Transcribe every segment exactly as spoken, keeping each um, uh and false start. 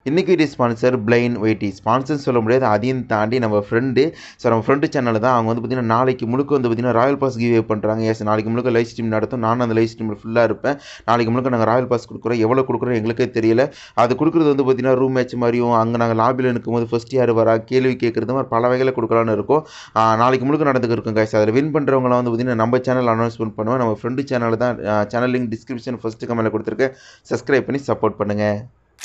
இன்றைக்கி video sponsor பிளைன் வெயிட்டி ஸ்பான்சர் சொல்ல முடியாது, அதையும் தாண்டி நம்ம ஃப்ரெண்டு. ஸோ நம்ம ஃப்ரெண்டு சேனல் தான். அவங்க வந்து பார்த்திங்கன்னா நாளைக்கு முழுக்க வந்து பார்த்திங்கன்னா ராயல் பாஸ் கிவ்வே பண்ணுறாங்க. எஸ், நாளைக்கு முழுக்க லைவ் ஸ்ட்ரீம் நடத்தும். நானும் அந்த லைவ் ஸ்ட்ரீமில் ஃபுல்லாக இருப்பேன். நாளைக்கு முழுக்க நாங்கள் ராயல் பாஸ் கொடுக்குறோம். எவ்வளோ கொடுக்குறோம் எங்களுக்கே தெரியல. அது கொடுக்குறது வந்து பார்த்திங்கன்னா ரூம் மேட்ச் மாதிரியும், அங்கே நாங்கள் லாபியில் இருக்கும்போது ஃபஸ்ட் யார் வரா கேள்வி கேட்குறது மாதிரி பல வகையில் கொடுக்கலான்னு இருக்கும். நாளைக்கு முழுக்க நடந்துக்கு இருக்கும் கைஸ். அதில் வின் பண்ணுறவங்களாம் வந்து பார்த்திங்கன்னா நம்ம சேனல் அனௌன்ஸ்மெண்ட் பண்ணுவோம். நம்ம ஃப்ரெண்டு சேனல் தான். சேனல் லிங்க் டிஸ்கிரிப்ஷன் ஃபஸ்ட்டு கமெண்ட்டில் கொடுத்துருக்கேன். சப்ஸ்கிரைப் பண்ணி சப்போர்ட் பண்ணுங்கள்.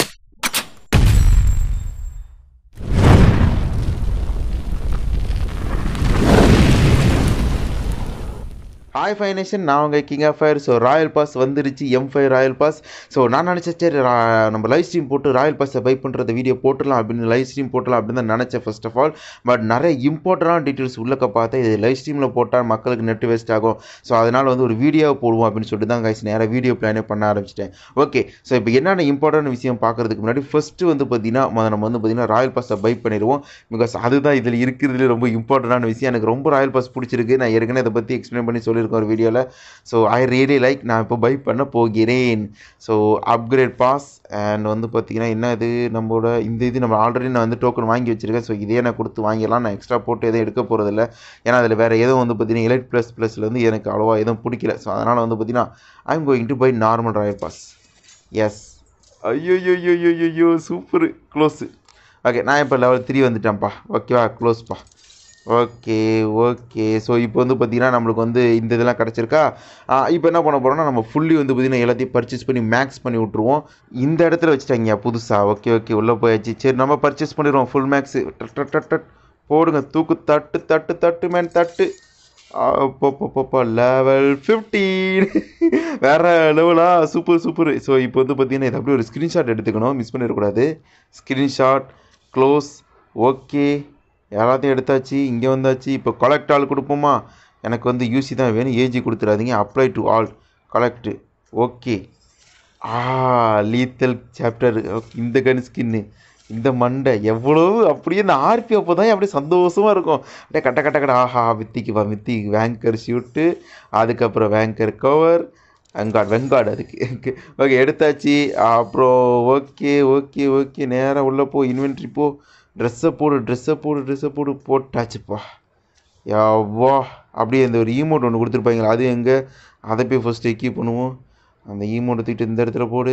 ஹாய் FireNation, நான் உங்கள் king of fire. So royal pass வந்துருச்சு, M five royal pass. So நான் நினச்சேன் சரி நம்ம லைவ் ஸ்ட்ரீம் போட்டு ராயல் பாஸை பை பண்ணுறது வீடியோ போட்டுடலாம் அப்படின்னு லைவ் ஸ்ட்ரீம் போட்டலாம் அப்படின்னு தான் நினச்சேன் ஃபர்ஸ்ட் ஆஃப் ஆல். பட் நிறைய இம்பார்ட்டண்டான டீட்டெயில்ஸ் உள்ளக்க பார்த்தா இது லைவ் ஸ்ட்ரீமில் போட்டால் மக்களுக்கு நெட் வேஸ்ட் ஆகும். ஸோ அதனால் வந்து ஒரு வீடியோ போடுவோம் அப்படின்னு சொல்லிட்டு தான் கைஸ் நேராக வீடியோ பிளானே பண்ண ஆரம்பிச்சிட்டேன். ஓகே, ஸோ இப்போ என்னென்ன இம்பார்ட்டன்ட் விஷயம் பார்க்குறதுக்கு முன்னாடி ஃபஸ்ட்டு வந்து பார்த்திங்கன்னா நம்ம வந்து பார்த்திங்கன்னா ராயல் பாஸை பை பண்ணிடுவோம். பிகாஸ் அதுதான் இதில் இருக்கிறதுலே ரொம்ப இம்பார்ட்டண்டான விஷயம். எனக்கு ரொம்ப ராயல் பாஸ் பிடிச்சிருக்கு. நான் ஏற்கனவே இதை பற்றி எக்ஸ்பிளைன் பண்ணி சொல்லியிருக்கேன் ஒரு வீடியோவில். So I really like. நான் இப்போ பை பண்ண போகிறேன். ஸோ அப்கிரேட் பாஸ் அண்ட் வந்து பார்த்திங்கன்னா என்ன இது நம்மளோட இந்த இது நம்ம ஆல்ரெடி நான் வந்து டோக்கன் வாங்கி வச்சுருக்கேன். ஸோ இதே நான் கொடுத்து வாங்கிடலாம். நான் எக்ஸ்ட்ரா போட்டு எதுவும் எடுக்க போகிறதில்ல. ஏன்னா அதில் வேறு எதுவும் வந்து பார்த்திங்கன்னா எலைட் ப்ளஸ் ப்ளஸில் வந்து எனக்கு அவ்வளோவா எதுவும் பிடிக்கல. ஸோ அதனால் வந்து பார்த்திங்கன்னா I am going to buy normal royal pass. Yes, ஐயோ ஐயோ ஐயோ ஐயோ சூப்பர் க்ளோஸு. ஓகே, நான் இப்போ லெவல் த்ரீ வந்துட்டேன்ப்பா. ஓகேவா, க்ளோஸ்ப்பா. ஓகே ஓகே ஸோ இப்போ வந்து பார்த்திங்கன்னா நம்மளுக்கு வந்து இந்த இதெல்லாம் கிடச்சிருக்கா. இப்போ என்ன பண்ண போகிறோம்னா நம்ம ஃபுல்லி வந்து பார்த்திங்கன்னா எல்லாத்தையும் பர்ச்சேஸ் பண்ணி மேக்ஸ் பண்ணி விட்ருவோம். இந்த இடத்துல வச்சுட்டாங்க புதுசாக. ஓகே ஓகே உள்ளே போயாச்சு. சரி நம்ம பர்ச்சேஸ் பண்ணிடுவோம் ஃபுல் மேக்ஸு. டட் டட் டட் போடுங்க, தூக்கு தட்டு தட்டு தட்டு மேன் தட்டு. அப்பப்பப்பப்பா லெவல் ஃபிஃப்டீன் வேறு லெவலா, சூப்பர் சூப்பர். ஸோ இப்போ வந்து பார்த்திங்கன்னா இது அப்படியே ஒரு ஸ்க்ரீன்ஷாட் எடுத்துக்கணும், மிஸ் பண்ணிடக்கூடாது. Screenshot close. ஓகே, எல்லாத்தையும் எடுத்தாச்சு. இங்கே வந்தாச்சு. இப்போ கலெக்ட் ஆள் கொடுப்போமா. எனக்கு வந்து யூசி தான் வேணும், ஏஜி கொடுத்துடாதீங்க. Apply to all collect. Okay, ah lethal chapter. இந்த கன் ஸ்கின்னு, இந்த மண்டை எவ்வளோ அப்படியே இந்த ஆர்பி அப்போ தான் அப்படியே சந்தோஷமாக இருக்கும். அப்படியே கட்ட கட்ட கட்ட ஆஹா வித்திக்கு வா வித்தி. வேங்கர் ஷூட்டு, அதுக்கப்புறம் வேங்கர் கவர், வெங்காட் வெங்காடு அதுக்கு. ஓகே எடுத்தாச்சு. அப்புறம் ஓகே ஓகே ஓகே நேராக உள்ளே போ, இன்வென்ட்ரி போ, ட்ரெஸ்ஸை போடு ட்ரெஸ்ஸை போடு ட்ரெஸ்ஸை போடு போட்டாச்சுப்பா. யாவா அப்படியே இந்த ஒரு ஈமோட் ஒன்று கொடுத்துருப்பாங்களா, அது எங்கே, அதை போய் ஃபஸ்ட்டு எக்கீப் பண்ணுவோம். அந்த ஈமோட்டை தூக்கிட்டு இந்த இடத்துல போடு.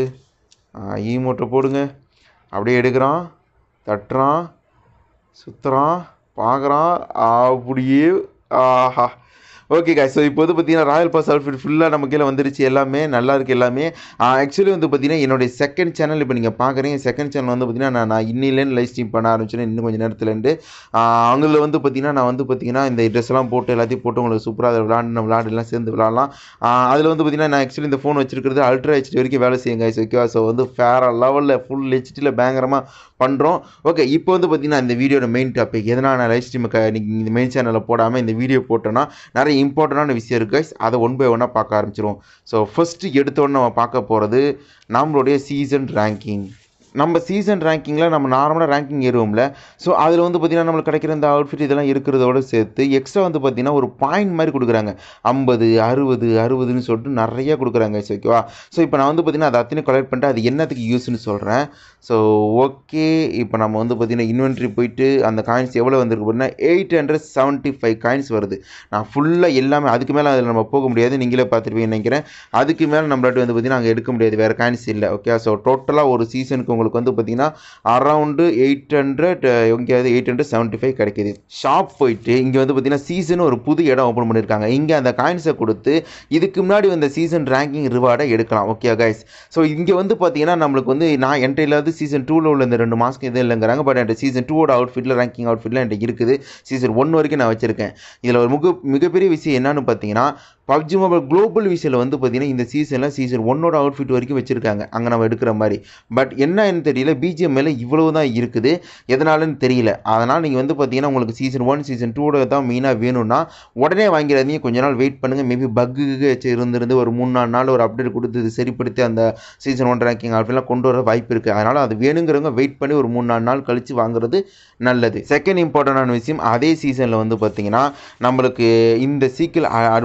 ஈமோட்டை போடுங்க. அப்படியே எடுக்கிறான், தட்டுறான், சுற்றுறான், பார்க்குறான். அப்படியே ஆஹா. ஓகே காய், ஸோ இப்போ வந்து பார்த்தீங்கன்னா ராயல் பாஸ் அவுட்ஃபிட் ஃபுல்லாக நம்ம கீழே வந்துருச்சு. எல்லாமே நல்லா இருக்குது எல்லாமே. ஆக்சுவலி வந்து பார்த்தீங்கன்னா என்னுடைய செகண்ட் சேனல் இப்போ நீங்கள் பார்க்குறீங்க. செகண்ட் சேனல் வந்து பார்த்தீங்கன்னா நான் நான் இன்னிலேருந்து லைவ் ஸ்ட்ரீம் பண்ண ஆரம்பிச்சேன், இன்னும் கொஞ்சம் நேரத்துலேருந்து. அவங்களில் வந்து பார்த்தீங்கன்னா நான் வந்து பார்த்தீங்கன்னா இந்த ட்ரெஸ்லாம் போட்டு எல்லாத்தையும் போட்டு உங்களுக்கு சூப்பராக அதை விளாண்டு விளாண்டுலாம் சேர்ந்து விளாட்லாம். அதில் வந்து பார்த்தீங்கன்னா நான் ஆக்சுவலி இந்த ஃபோன் வச்சிருக்கிறது அல்ட்ரா ஹெச்டி வரைக்கும் வேலை செய்யுங்க கைஸ். ஓகேவா, ஸோ வந்து ஃபேர் லெவலில் ஃபுல் ஹெச்டியில் பயங்கரமாக பண்ணுறோம். ஓகே, இப்போ வந்து பார்த்தீங்கன்னா இந்த வீடியோட மெயின் டாபிக் எதனால் நான் லைவ் ஸ்ட்ரீமுக்கு நீங்கள் இந்த மெயின் சேனலில் போடாமல் இந்த வீடியோ போட்டோன்னா நிறைய இம்பார்ட்டண்டான விஷயம் இருக்குது கைஸ். அதை ஒன் பை ஒன்னாக பார்க்க ஆரம்பிச்சிருவோம். ஸோ ஃபஸ்ட்டு எடுத்தோன்னு நம்ம பார்க்க போகிறது நம்மளுடைய சீசன் ரேங்கிங். நம்ம சீசன் ரேங்கிங்கில் நம்ம நார்மலாக ரேங்கிங் ஏறுவோம்ல. ஸோ அதில் வந்து பார்த்திங்கன்னா நம்மளுக்கு கிடைக்கிற இந்த அவுட்ஃபிட் இதெல்லாம் இருக்கிறதோட சேர்த்து எக்ஸ்ட்ரா வந்து பார்த்திங்கன்னா ஒரு பாயிண்ட் மாதிரி கொடுக்குறாங்க. ஐம்பது அறுபது அறுபதுன்னு சொல்லிட்டு நிறையா கொடுக்குறாங்க. ஓகேவா, ஸோ இப்போ நான் வந்து பார்த்திங்கன்னா அதை அத்தனை கலெக்ட் பண்ணிட்டு அது என்னத்துக்கு யூஸ்ன்னு சொல்கிறேன். ஸோ ஓகே, இப்போ நம்ம வந்து பார்த்திங்கன்னா இன்வென்ட்ரி போயிட்டு அந்த காயின்ஸ் எவ்வளோ வந்திருக்கு அப்படின்னா eight hundred seventy five coins வருது. நான் ஃபுல்லாக எல்லாமே அதுக்கு மேலே அதில் நம்ம போக முடியாது, நீங்களே பார்த்துருப்பீங்கன்னு நினைக்கிறேன். அதுக்கு மேலே நம்மளாட்டி வந்து பார்த்திங்கன்னா அங்கே எடுக்க முடியாது, வேறு காயின்ஸ் இல்லை. ஓகே, ஸோ டோட்டலாக ஒரு சீசனுக்கு உங்களுக்கு வந்து பார்த்தீங்கன்னா அரௌண்டு எயிட் ஹண்ட்ரட் எங்கேயாவது எயிட் ஹண்ட்ரட் செவன்ட்டி ஃபைவ் கிடைக்கிது. ஷாப் போயிட்டு இங்கே வந்து பார்த்தீங்கன்னா சீசன் ஒரு புது இடம் ஓப்பன் பண்ணியிருக்காங்க. இங்கே அந்த காயின்ஸை கொடுத்து இதுக்கு முன்னாடி வந்த சீசன் ரேங்கிங் ரிவார்டை எடுக்கலாம். ஓகே கைஸ், ஸோ இங்கே வந்து பார்த்தீங்கன்னா நம்மளுக்கு வந்து நான் என்கிட்ட இல்லாத சீசன் டூவில் உள்ள இந்த ரெண்டு மாஸ்க்கு எதுவும் இல்லைங்கிறாங்க. பட் என்கிட்ட சீசன் டூவோட அவுட்ஃபிட்டில் ரேங்கிங் அவுட்ஃபிட்டில் என்கிட்ட இருக்குது. சீசன் ஒன் வரைக்கும் நான் வச்சிருக்கேன். இதில் ஒரு மிக மிகப்பெரிய விஷயம் என்னன்னு பார்த்தீங்கன்னா பப்ஜி மொபைல் குளோபல் விஷயில் வந்து பார்த்தீங்கன்னா இந்த சீசனில் சீசன் ஒன்னோட அவுட்ஃபிட் வரைக்கும் வச்சுருக்காங்க அங்கே நம்ம எடுக்கிற மாதிரி. பட் என்னன்னு தெரியல, பிஜிஎம்ஐல இவ்வளவு தான் இருக்குது, எதனாலன்னு தெரியல. அதனால் நீங்கள் வந்து பார்த்தீங்கன்னா உங்களுக்கு சீசன் ஒன் சீசன் டூவோட தான் மெயினாக வேணும்னா உடனே வாங்கிறாதீங்க, கொஞ்ச நாள் வெயிட் பண்ணுங்கள். மேபி பக்கு இருந்திருந்து ஒரு மூணு நாலு நாள் ஒரு அப்டேட் கொடுத்து சரிப்படுத்தி அந்த சீசன் ஒன் ரேங்கிங் அவுட்ஃபிட்லாம் கொண்டு வர வாய்ப்பு இருக்குது. அதனால் அது வேணுங்கிறவங்க வெயிட் பண்ணி ஒரு மூணு நாலு நாள் கழித்து வாங்குறது நல்லது. செகண்ட் இம்பார்ட்டண்டான விஷயம், அதே சீசனில் வந்து பார்த்தீங்கன்னா நம்மளுக்கு இந்த சீக்கிள் அட்வென்ச்சருங்கிற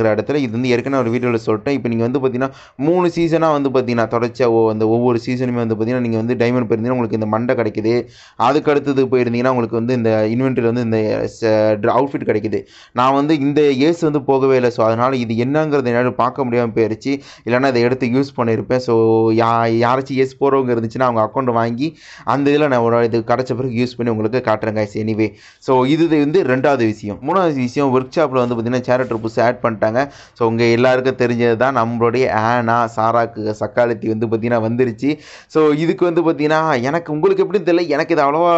அப்படிங்கிற இடத்துல இது வந்து ஏற்கனவே ஒரு வீடியோவில் சொல்லிட்டேன். இப்போ நீங்கள் வந்து பார்த்தீங்கன்னா மூணு சீசனாக வந்து பார்த்தீங்கன்னா தொடர்ச்சியாக அந்த ஒவ்வொரு சீசனுமே வந்து பார்த்தீங்கன்னா நீங்கள் வந்து டைமண்ட் போயிருந்தீங்கன்னா உங்களுக்கு இந்த மண்டை கிடைக்குது. அதுக்கு அடுத்தது போயிருந்தீங்கன்னா உங்களுக்கு வந்து இந்த இன்வென்ட்ரியில் வந்து இந்த அவுட்ஃபிட் கிடைக்குது. நான் வந்து இந்த ஏஸ் வந்து போகவே இல்லை. ஸோ அதனால் இது என்னங்கிறது என்னால் பார்க்க முடியாமல் போயிடுச்சு. இல்லைன்னா இதை எடுத்து யூஸ் பண்ணியிருப்பேன். ஸோ யா யாராச்சும் ஏஸ் போகிறவங்க இருந்துச்சுன்னா அவங்க அக்கௌண்ட் வாங்கி அந்த இதில் நான் ஒரு இது கிடச்ச பிறகு யூஸ் பண்ணி உங்களுக்கு காட்டுறேன் கைஸ். எனிவே ஸோ இது வந்து ரெண்டாவது விஷயம். மூணாவது விஷயம், ஒர்க் ஷாப்பில் வந்து பார்த்தீங்கன்னா சேரக்டர் புதுசு ஆட் பண்ணிட்டாங்க. ஸோ உங்கள் எல்லாருக்கும் தெரிஞ்சது தான் நம்மளுடைய ஆனா சாராக்கு சக்காலத்தி வந்து பார்த்தீங்கன்னா வந்துருச்சு. ஸோ இதுக்கு வந்து பார்த்தீங்கன்னா எனக்கு உங்களுக்கு எப்படின்னு தெரியல, எனக்கு இது அவ்வளோவா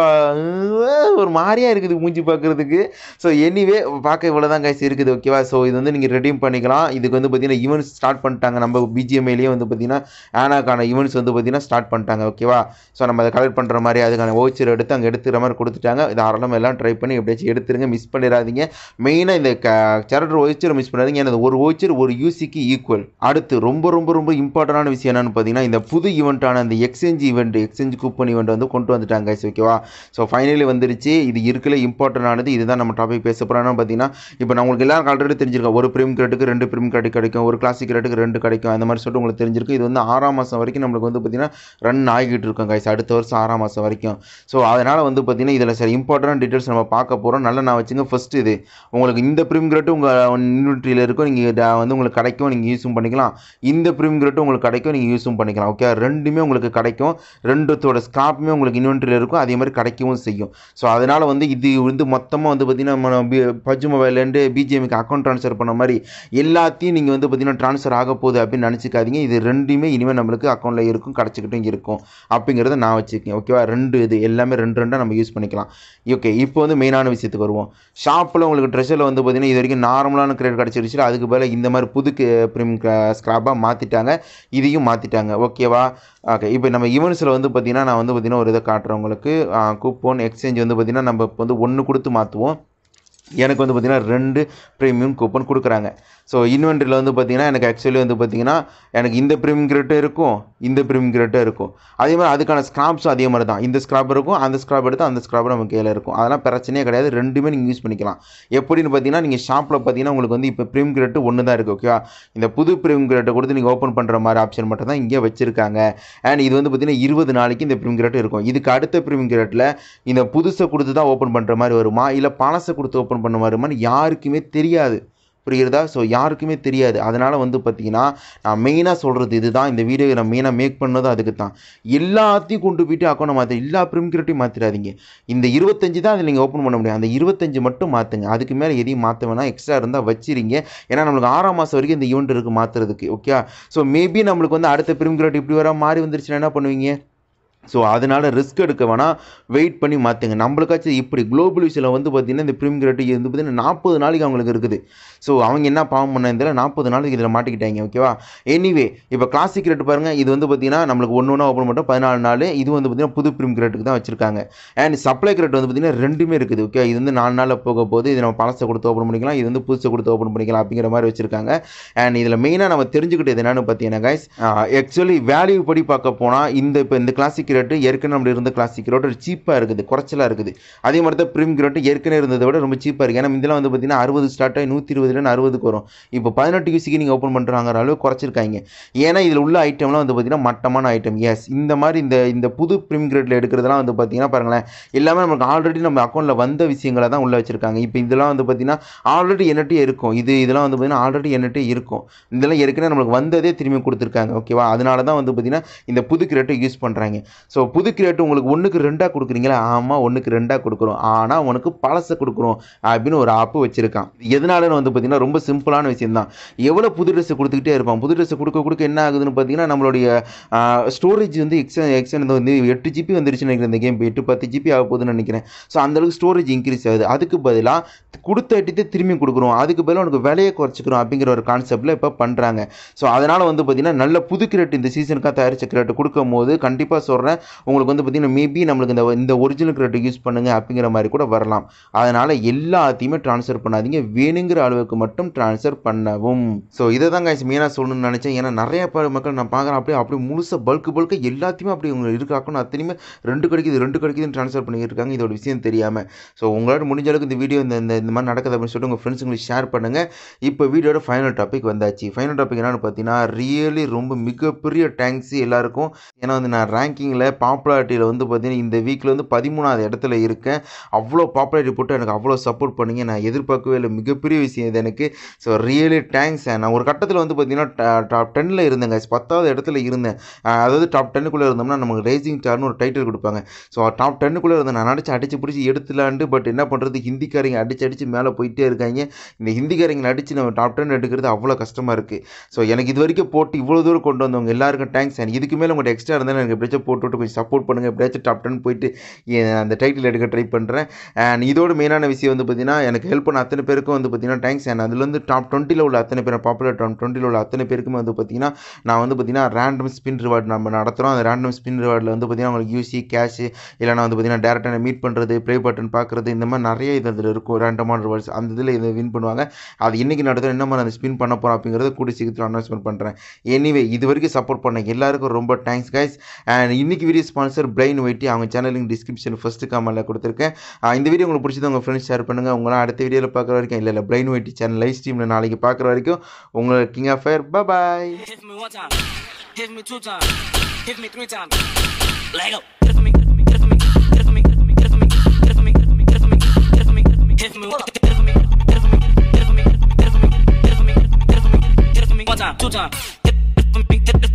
ஒரு மாதிரியாக இருக்குது மூஞ்சி பார்க்குறதுக்கு. ஸோ எனிவே பார்க்க இவ்வளோ தான் கைஸ் இருக்குது. ஓகேவா? ஸோ இது வந்து நீங்கள் ரெடீம் பண்ணிக்கலாம். இதுக்கு வந்து பார்த்தீங்கன்னா ஈவெண்ட்ஸ் ஸ்டார்ட் பண்ணிட்டாங்க. நம்ம பிஜிஎம்ஐலேயே வந்து பார்த்தீங்கன்னா ஆனாக்கான ஈவெண்ட்ஸ் வந்து பார்த்தீங்கன்னா ஸ்டார்ட் பண்ணிட்டாங்க. ஓகேவா? ஸோ நம்ம அதை கலெக்ட் பண்ணுற மாதிரி அதுக்கான ஓச்சர் எடுத்து அங்கே எடுத்துக்கிற மாதிரி கொடுத்துட்டாங்க. இது ஆரம்பம் எல்லாம் ட்ரை பண்ணி எப்படியாச்சும் எடுத்துருங்க, மிஸ் பண்ணிடாதீங்க. மெயினாக இந்த சேரக்டர் ஓச்சர் மிஸ் பண்ணாதீங்க. ஏன்னா ஒரு ஓச்சர் ஒரு யூசிக்கு ஈக்குவல். அடுத்து ரொம்ப ரொம்ப ரொம்ப இம்பார்ட்டண்டான விஷயம் என்னன்னு பார்த்தீங்கன்னா இந்த புது ஈவெண்ட்டான அந்த exchange event exchange coupon event வந்து கொண்டு வந்துட்டாங்க கைஸ். ஓகேவா? ஸோ ஃபைனலி வந்துருச்சு. இது இருக்கல இம்பார்ட்டன்டானது. இதுதான் நம்ம டாபிக் பேச போகிறோம்னா பார்த்தீங்கன்னா இப்போ நான் உங்களுக்கு எல்லாரும் ஆல்ரெடி தெரிஞ்சிருக்கேன். ஒரு பிரிம் கிரெட்டுக்கு ரெண்டு பிரிம் கிரெட் கிடைக்கும், ஒரு கிளாசிக் கிரெட்டுக்கு ரெண்டு கிடைக்கும், அந்த மாதிரி சொல்லிட்டு உங்களுக்கு தெரிஞ்சிருக்கு. இது வந்து ஆறாம் மாதம் வரைக்கும் நம்மளுக்கு வந்து பார்த்தீங்கன்னா ரன் ஆகிட்டு இருக்கும் கைஸ். அடுத்த வருஷம் ஆறாம் மாதம் வரைக்கும். ஸோ அதனால் வந்து பார்த்தீங்கன்னா இதில் சில இம்பார்ட்டன்ட் டீட்டெயில்ஸ் நம்ம பார்க்க போகிறோம். நல்லா நான் வச்சுங்க. ஃபஸ்ட்டு இது உங்களுக்கு இந்த பிரிம் கிரெட்டு உங்கள் இன்வென்ட்ரியில் இருக்கும், நீங்கள் வந்து உங்களுக்கு கிடைக்கும், நீங்கள் யூஸும் பண்ணிக்கலாம். இந்த பிரிம் கிரெட்டு உங்களுக்கு கிடைக்கும், நீங்கள் யூஸும் பண்ணிக்கலாம். ஓகே, ரெண்டுமே உங்களுக்கு கிடைக்கும். ரெண்டுத்தோட ஸ்கிராப்புமே உங்களுக்கு இன்வென்ட்ரியில் இருக்கும், அதே மாதிரி கிடைக்கவும் செய்யும். ஸோ அதனால் வந்து இது வந்து மொத்தமாக வந்து பார்த்தீங்கன்னா பப்ஜி மொபைல்லேருந்து பிஜிஎம்க்கு அக்கௌண்ட் ட்ரான்ஸ்ஃபர் பண்ண மாதிரி எல்லாத்தையும் நீங்கள் வந்து பார்த்தீங்கன்னா ட்ரான்ஸ்ஃபர் ஆக போகுது அப்படின்னு நினச்சிக்காதீங்க. இது ரெண்டுமே இனிமேல் நம்மளுக்கு அக்கௌண்ட்டில் இருக்கும், கிடச்சிக்கிட்டும் இருக்கும் அப்படிங்கிறத நான் வச்சுக்கேன். ஓகேவா? ரெண்டு இது எல்லாமே ரெண்டு ரெண்டாக நம்ம யூஸ் பண்ணிக்கலாம். ஓகே, இப்போ வந்து மெயினான விஷயத்துக்கு வருவோம். ஷாப்பில் உங்களுக்கு ட்ரெஸ்ஸில் வந்து பார்த்தீங்கன்னா இது வரைக்கும் நார்மலான கிரெடிட் கிடச்சிருச்சு. அதுக்கு பதிலாக இந்த மாதிரி புது பிரிம் ஸ்கிராப்பாக மாற்றிட்டாங்க, இதையும் மாற்றிட்டாங்க. ஓகேவா? ஓகே, இப்போ நம்ம ஈவெண்ட்ஸில் வந்து பார்த்தீங்கன்னா நான் வந்து பார்த்தீங்கன்னா ஒரு இதை காட்டுறேன் உங்களுக்கு. கூப்பன் எக்ஸ்சேஞ்ச் வந்து பார்த்தீங்கன்னா நம்ம இப்போ வந்து ஒன்று கொடுத்து மாற்றுவோம். எனக்கு வந்து பார்த்தீங்கன்னா ரெண்டு ப்ரீமியம் கூப்பன் கொடுக்குறாங்க. ஸோ இன்வென்ட்ரியில் வந்து பார்த்தீங்கன்னா எனக்கு ஆக்சுவலி வந்து பார்த்தீங்கன்னா எனக்கு இந்த ப்ரீமியம் கிரெட்டும் இருக்கும், இந்த ப்ரீமியம் கிரெட்டும் இருக்கும். அதே மாதிரி அதுக்கான ஸ்கிராப்ஸும் அதே மாதிரி தான். இந்த ஸ்கிராப் இருக்கும், அந்த ஸ்கிராப் எடுத்து அந்த ஸ்கிராப் நம்ம கையில் இருக்கும். அதெல்லாம் பிரச்சனையே கிடையாது. ரெண்டுமே நீங்கள் யூஸ் பண்ணிக்கலாம். எப்படின்னு பார்த்தீங்கன்னா நீங்கள் ஷாப்பில் பார்த்தீங்கன்னா உங்களுக்கு வந்து இப்போ ப்ரீமியம் கிரெட்டு ஒன்று தான் இருக்குது. ஓகேவா? இந்த புது ப்ரீமியம் கிரெட்டை கொடுத்து நீங்கள் ஓப்பன் பண்ணுற மாதிரி ஆப்ஷன் மட்டும் தான் இங்கே வச்சிருக்காங்க. அண்ட் இது வந்து பார்த்தீங்கன்னா இருபது நாளைக்கு இந்த ப்ரீமியம் கிரெட் இருக்கும். இதுக்கு அடுத்த ப்ரீமியம் கிரெட்டில் இந்த புதுசை கொடுத்து தான் ஓப்பன் பண்ணுற மாதிரி வருமா, இல்லை பழசை கொடுத்து ஓப்பன் பண்ண மாதிரிமான்னு யாருக்குமே தெரியாது. புரியுறதா? ஸோ யாருக்குமே தெரியாது. அதனால் வந்து பார்த்தீங்கன்னா நான் மெயினாக சொல்கிறது இதுதான். இந்த வீடியோ நான் மெயினாக மேக் பண்ணதும் அதுக்கு தான். எல்லாத்தையும் கொண்டு போய்ட்டு அக்கௌண்ட்டை மாற்றி எல்லா பிரிம் கிரெட்டையும் மாற்றிடாதீங்க. இந்த இருபத்தஞ்சு தான் அதில் நீங்கள் ஓப்பன் பண்ண முடியும். அந்த இருபத்தஞ்சு மட்டும் மாற்றுங்க. அதுக்கு மேலே எதையும் மாற்ற வேணாம். எக்ஸ்ட்ரா இருந்தால் வச்சிருங்க. ஏன்னா நம்மளுக்கு ஆறாம் மாதம் வரைக்கும் இந்த ஈவெண்ட் இருக்குது மாற்றுறதுக்கு. ஓகே? ஸோ மேபி நம்மளுக்கு வந்து அடுத்த பிரிம் கிரெட் இப்படி வர மாறி வந்துருச்சுன்னா என்ன பண்ணுவீங்க? ஸோ அதனால் ரிஸ்க் எடுக்க வேணால், வெயிட் பண்ணி மாற்றுங்க. நம்மளுக்காச்சும் இப்படி குளோபல் விஷயில் வந்து பார்த்திங்கன்னா இந்த பிரிம் கிரெட் வந்து பார்த்திங்கன்னா நாற்பது நாளைக்கு அவங்களுக்கு இருக்குது. ஸோ அவங்க என்ன பாவம் பண்ண இதில் நாற்பது நாளைக்கு இதில் மாட்டிக்கிட்டாங்க. ஓகேவா? எனிவே இப்போ கிளாசிக் கிரெட் பாருங்கள். இது வந்து பார்த்திங்கன்னா நம்மளுக்கு ஒன்று ஒன்றா ஓப்பன் பண்ணுறோம் பதினாலு நாள். இது வந்து பார்த்திங்கன்னா புது பிரிம் கிரெட்டுக்கு தான் வச்சிருக்காங்க. அண்ட் சப்ளை கிரெட் வந்து பார்த்திங்கன்னா ரெண்டுமே இருக்குது. ஓகே, இது வந்து நாலு நாளில் போக போது இது நம்ம பழசை கொடுத்து ஓப்பன் பண்ணிக்கலாம், இது வந்து புதுசை கொடுத்து ஓப்பன் பண்ணிக்கலாம் அப்படிங்கிற மாதிரி வச்சிருக்காங்க. அண்ட் இதில் மெயினாக நம்ம தெரிஞ்சுக்கிட்டது என்னென்னு பார்த்தீங்கன்னா கைஸ், ஆக்சுவலி வேல்யூ படி பார்க்க போனால் இந்த இப்போ இந்த கிளாசிக் கிரெட் ஏற்கனவே நம்ம இருந்த கிளாசிக் கிரெட் சீப்பாக இருக்குது, குறைச்சலாக இருக்குது. அதே மாதிரி தான் பிரிம் கிரெட் ஏற்கனவே இருந்ததை விட ரொம்ப சீப்பாக இருக்குது. ஏன்னா இதெல்லாம் வந்து பார்த்தீங்கன்னா அறுபது ஸ்டார்ட் ஆகி நூற்றி இருபதுலேருந்து அறுபதுக்கு வரும். இப்போ பதினெட்டு யூசிக்கு நீங்கள் ஓப்பன் பண்ணுறாங்கிற அளவு குறைச்சிருக்காங்க. ஏன்னா இதில் உள்ள ஐட்டம்லாம் வந்து பார்த்தீங்கன்னா மட்டமான ஐட்டம். எஸ், இந்த மாதிரி இந்த இந்த புது பிரிம் கிரெட்டில் எடுக்கிறதுலாம் வந்து பார்த்தீங்கன்னா பாருங்களேன், எல்லாமே நமக்கு ஆல்ரெடி நம்ம அக்கௌண்ட்டில் வந்த விஷயங்களை தான் உள்ளே வச்சிருக்காங்க. இப்போ இதெல்லாம் வந்து பார்த்தீங்கன்னா ஆல்ரெடி என்னட்டே இருக்கும். இது இதெல்லாம் வந்து பார்த்தீங்கன்னா ஆல்ரெடி என்னட்டே இருக்கும். இதெல்லாம் ஏற்கனவே நம்மளுக்கு வந்ததே திரும்பி கொடுத்துருக்காங்க. ஓகேவா? அதனால தான் வந்து பார்த்தீங்கன்னா இந்த புது கிரெட்டை யூஸ் பண்ணுறாங்க. ஸோ புது கிரெட் உங்களுக்கு ஒன்றுக்கு ரெண்டாக கொடுக்குறீங்களா? ஆமாம், ஒன்றுக்கு ரெண்டாக கொடுக்குறோம். ஆனால் உனக்கு பழசை கொடுக்குறோம் அப்படின்னு ஒரு ஆப்பு வச்சிருக்கான். எதனாலன்னு வந்து பார்த்தீங்கன்னா ரொம்ப சிம்பிளான விஷயம் தான். எவ்வளோ புது ட்ரெஸ்ஸை கொடுத்துக்கிட்டே இருப்பான். புது ட்ரெஸ்ஸை கொடுக்க கொடுக்க என்ன ஆகுதுன்னு பார்த்தீங்கன்னா நம்மளுடைய ஸ்டோரேஜ் வந்து எக்ஸ்டன் எக்ஸ்டன் வந்து எட்டு ஜிபி வந்துருச்சுன்னு நினைக்கிறேன். இந்த கேம் எட்டு பத்து ஜிபி ஆக போகுதுன்னு நினைக்கிறேன். ஸோ அந்தளவுக்கு ஸ்டோரேஜ் இன்க்ரீஸ் ஆகுது. அதுக்கு பதிலாக கொடுத்த ஐட்டத்தை திரும்பி கொடுக்குறோம், அதுக்கு பதிலாக உனக்கு விலையை குறைச்சிக்கிறோம் அப்படிங்கிற ஒரு கான்செப்டில் இப்போ பண்ணுறாங்க. ஸோ அதனால் வந்து பார்த்தீங்கன்னா நல்ல புது கிரெட் இந்த சீசனுக்காக தயாரித்த கிரெட் கொடுக்கும் போது கண்டிப்பாக சொல்கிறேன் உங்களுக்கு வந்து பார்த்தீங்கன்னா மேபி நம்மளுக்கு இந்த இந்த ஒரிஜினல் கிரெடிட் யூஸ் பண்ணுங்க அப்படிங்கிற மாதிரி கூட வரலாம். அதனால் எல்லாத்தையுமே ட்ரான்ஸ்ஃபர் பண்ணாதீங்க, வேணுங்கிற அளவுக்கு மட்டும் ட்ரான்ஸ்ஃபர் பண்ணவும். ஸோ இதை தான் கைஸ் மெயினாக சொல்லணும்னு நினச்சேன். ஏன்னா நிறைய மக்கள் நான் பார்க்குறேன் அப்படியே அப்படியே முழுசாக பல்க்கு பல்க்கு எல்லாத்தையுமே அப்படி உங்களுக்கு இருக்காக்கணும் அத்தனையுமே ரெண்டு கிடைக்குது ரெண்டு கிடைக்குதுன்னு ட்ரான்ஸ்ஃபர் பண்ணிட்டு இருக்காங்க, இதோட விஷயம் தெரியாமல். ஸோ உங்களால் முடிஞ்ச அளவுக்கு இந்த வீடியோ இந்த இந்த மாதிரி நடக்குது அப்படின்னு சொல்லிட்டு உங்கள் ஃப்ரெண்ட்ஸுங்களுக்கு ஷேர் பண்ணுங்கள். இப்போ வீடியோட ஃபைனல் டாபிக் வந்தாச்சு. ஃபைனல் டாபிக் என்னென்னு பார்த்தீங்கன்னா ரியலி ரொம்ப மிகப்பெரிய தேங்க்ஸ் எல்லாருக்கும். ஏன்னா வந்து நான் ரேங்கிங்கில் பாப்புலாரிட்டியில் வந்து பார்த்தீங்கன்னா இந்த வீக்கில் வந்து பதிமூணாவது இடத்துல இருக்கேன். அவ்வளோ பாப்புலாரிட்டி போட்டு எனக்கு அவ்வளோ சப்போர்ட் பண்ணிங்க, நான் எதிர்பார்க்கவே இல்லை, மிகப்பெரிய விஷயம் இது எனக்கு. So really thanks. நான் ஒரு கட்டத்தில் வந்து பார்த்தீங்கன்னா டாப் டென்னில் இருந்தேங்க, பத்தாவது இடத்துல இருந்தேன். அதாவது டாப் டென்னுக்குள்ளே இருந்தோம்னா நமக்கு ரேசிங் ஸ்டார்னு ஒரு டைட்டில் கொடுப்பாங்க. ஸோ டாப் டென்னுக்குள்ளே இருந்தேன், நான் அடிச்சு அடிச்சு பிடிச்சி எடுத்துலாண்டு. பட் என்ன பண்ணுறது, ஹிந்திக்காரங்க அடிச்சு அடிச்சு மேலே போயிட்டே இருக்காங்க. இந்த ஹிந்திக்காரங்களை அடித்து நம்ம டாப் டென் எடுக்கிறது அவ்வளோ கஷ்டமாக இருக்குது. ஸோ எனக்கு இது வரைக்கும் போட்டு இவ்வளோ தூரம் கொண்டு வந்தவங்க எல்லாருக்கும் தேங்க்ஸ். அண்ட் இதுக்கு மேலே உங்கள்கிட்ட எக்ஸ்ட்ரா இருந்தால் எனக்கு எப்படியாச்சும் போட்டு விட்டு கொஞ்சம் சப்போர்ட் பண்ணுங்கள். எப்படியாச்சும் டாப் டென் போயிட்டு அந்த டைட்டில் எடுக்க ட்ரை பண்ணுறேன். அண்ட் இதோட மெயினான விஷயம் வந்து பார்த்தீங்கன்னா எனக்கு ஹெல்ப் பண்ண அத்தனை பேருக்கும் வந்து பார்த்தீங்கன்னா தேங்க்ஸ். அண்ட் அதில் வந்து டாப் டுவெண்ட்டியில் உள்ள அத்தனை பேர், பாப்புலர் டாப் டுவெண்ட்டியில் உள்ள அத்தனை பேருக்குமே வந்து பார்த்தீங்கன்னா நான் வந்து பார்த்தீங்கன்னா ரேண்டம் ஸ்பின் ரிவார்டு நம்ம நடத்துகிறோம். அந்த ரேண்டம் ஸ்பின் ரிவார்டில் வந்து பார்த்தீங்கன்னா உங்களுக்கு யூசி கேஷ் இல்லைனா வந்து பார்த்தீங்கன்னா டேரெக்டாக மீட் பண்ணுறது, ப்ளே பட்டன் பார்க்குறது, இந்த மாதிரி நிறைய இது அதில் இருக்கும் ரேண்டமான ரிவார்ட்ஸ். அந்த இதில் இதை வின் பண்ணுவாங்க. அது இன்றைக்கி நடத்துகிற என்ன மாதிரி அந்த ஸ்பின் பண்ண போகிறோம் அப்படிங்கிறத கூடி சீக்கிரத்தில் அனௌன்ஸ்மெண்ட் பண்ணுறேன். எனிவே இது வரைக்கும் சப்போர்ட் பண்ண எல்லாருக்கும் ரொம்ப தேங்க்ஸ் கைஸ். அண்ட் இன்றைக்கி வீடியோ ஸ்பான்சர் பிரைன் வைட்டி, அவங்க சேனலிங் டிஸ்கிரிப்ஷன் ஃபஸ்ட்டு காமெண்ட்டில் கொடுத்துருக்கேன். இந்த வீடியோ உங்களுக்கு பிடிச்சது உங்கள் ஃப்ரெண்ட்ஸ் ஷேர் பண்ணுங்கள். உங்களால் அடுத்த வீடியோவில் பார்க்குற வரைக்கும் இல்லை இல்லை பிரைன் வைட்டி சேனல் லைவ் ஸ்ட்ரீமில் நாளைக்கு பார்க்குற வரைக்கும் உங்களை king of fire. Bye bye. Hit me two times, hit me three times, leg up, hit for me, hit for me, hit for me, hit for me, hit for me, hit for me, hit for me, hit for me, hit for me, hit for me, hit for me, hit for me, hit for me, hit for me, hit for me, hit for me, hit for me, hit for me, one time, two times, hit for me, hit